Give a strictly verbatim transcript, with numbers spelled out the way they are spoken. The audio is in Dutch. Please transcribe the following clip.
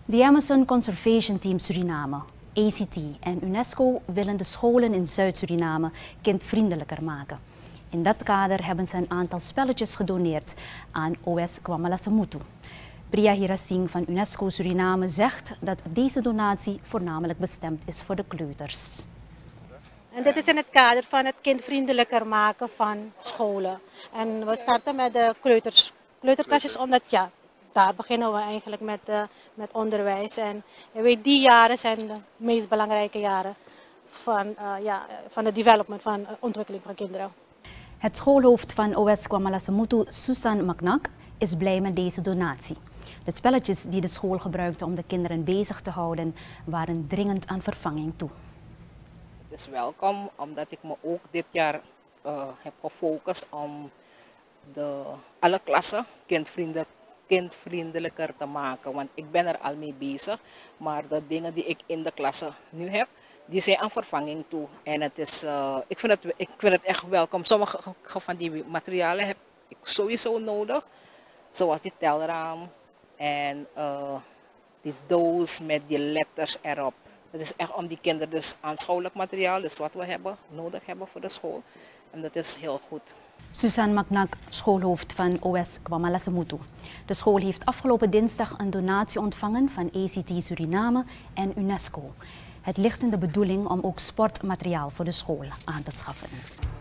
De Amazon Conservation Team Suriname, A C T en UNESCO willen de scholen in Zuid-Suriname kindvriendelijker maken. In dat kader hebben ze een aantal spelletjes gedoneerd aan O S Kwamalasemutu. Priya Hirasingh van UNESCO Suriname zegt dat deze donatie voornamelijk bestemd is voor de kleuters. En dit is in het kader van het kindvriendelijker maken van scholen. En we starten met de kleuters, kleuterklasjes, omdat ja, daar beginnen we eigenlijk met, uh, met onderwijs. En je weet, die jaren zijn de meest belangrijke jaren van, uh, ja, van de development, van uh, ontwikkeling van kinderen. Het schoolhoofd van O S Kwamalasemutu, Susan Maknak, is blij met deze donatie. De spelletjes die de school gebruikte om de kinderen bezig te houden, waren dringend aan vervanging toe. Het is welkom omdat ik me ook dit jaar uh, heb gefocust om de, alle klassen kindvriendelijk, kindvriendelijker te maken. Want ik ben er al mee bezig, maar de dingen die ik in de klassen nu heb, die zijn aan vervanging toe. En het is, uh, ik, vind het, ik vind het echt welkom. Sommige van die materialen heb ik sowieso nodig, zoals die telraam en uh, die doos met die letters erop. Het is echt om die kinderen dus aanschouwelijk materiaal, dus wat we hebben, nodig hebben voor de school. En dat is heel goed. Susan Maknak, schoolhoofd van O S Kwamalasemutu. De school heeft afgelopen dinsdag een donatie ontvangen van A C T Suriname en UNESCO. Het ligt in de bedoeling om ook sportmateriaal voor de school aan te schaffen.